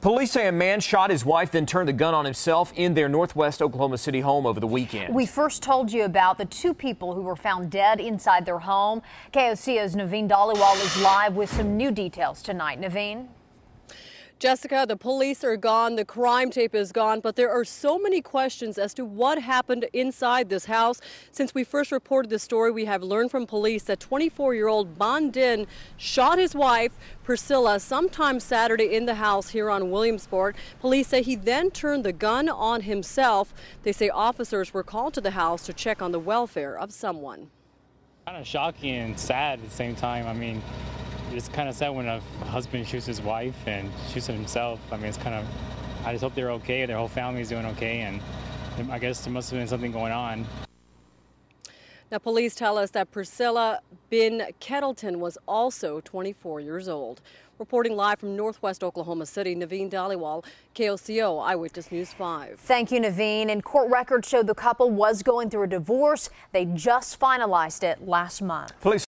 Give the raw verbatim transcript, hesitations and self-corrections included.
Police say a man shot his wife, then turned the gun on himself in their northwest Oklahoma City home over the weekend. We first told you about the two people who were found dead inside their home. K O C O's Naveen Dhaliwal is live with some new details tonight. Naveen? Jessica, the police are gone, the crime tape is gone, but there are so many questions as to what happened inside this house. Since we first reported this story, we have learned from police that twenty-four-year-old Bon Din shot his wife, Priscilla, sometime Saturday in the house here on Williamsport. Police say he then turned the gun on himself. They say officers were called to the house to check on the welfare of someone. Kind of shocking and sad at the same time. I mean, it's kind of sad when a husband shoots his wife and shoots himself. I mean, it's kind of, I just hope they're okay, their whole family's doing okay, and I guess there must have been something going on. Now, police tell us that Priscilla Bin Kettleton was also twenty-four years old. Reporting live from northwest Oklahoma City, Naveen Dhaliwal, K O C O Eyewitness News five. Thank you, Naveen. And court records show the couple was going through a divorce. They just finalized it last month. Police